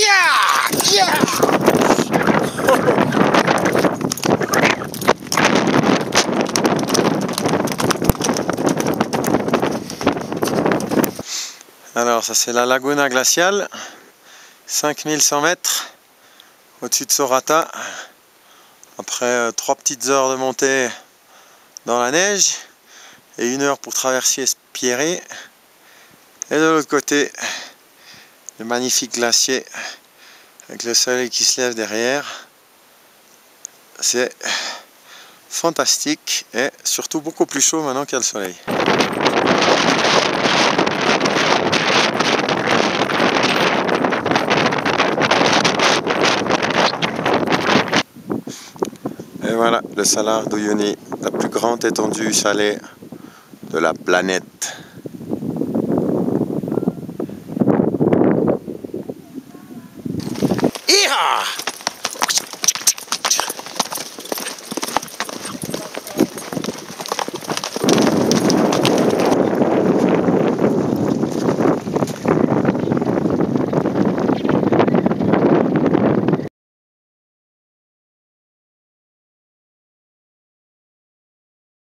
Yeah! Yeah! Alors ça c'est la Laguna glaciale, 5100 mètres au-dessus de Sorata. Après 3 petites heures de montée dans la neige et 1 heure pour traverser Pierré. Et de l'autre côté, le magnifique glacier avec le soleil qui se lève derrière. C'est fantastique et surtout beaucoup plus chaud maintenant qu'il y a le soleil. Et voilà le Salar d'Uyuni, la plus grande étendue salée de la planète. Iha!